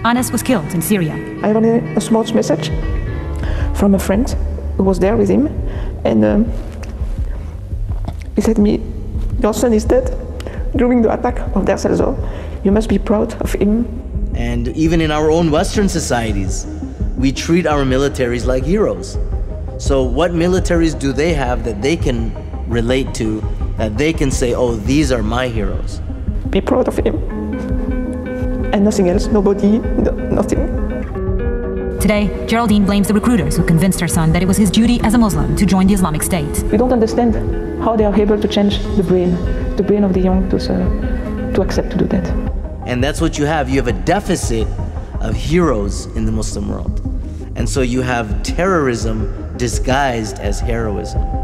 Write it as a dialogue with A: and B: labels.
A: Anas was killed in Syria.
B: I have only a small message from a friend who was there with him, and he said to me, "Your son is dead during the attack of Deir el-Zor. You must be proud of him."
C: And even in our own Western societies, we treat our militaries like heroes. So what militaries do they have that they can relate to, that they can say, oh, these are my heroes?
B: Be proud of him. And nothing else, nobody, nothing.
A: Today, Geraldine blames the recruiters who convinced her son that it was his duty as a Muslim to join the Islamic State.
B: We don't understand how they are able to change the brain of the young to accept to do that.
C: And that's what you have. You have a deficit of heroes in the Muslim world. And so you have terrorism disguised as heroism.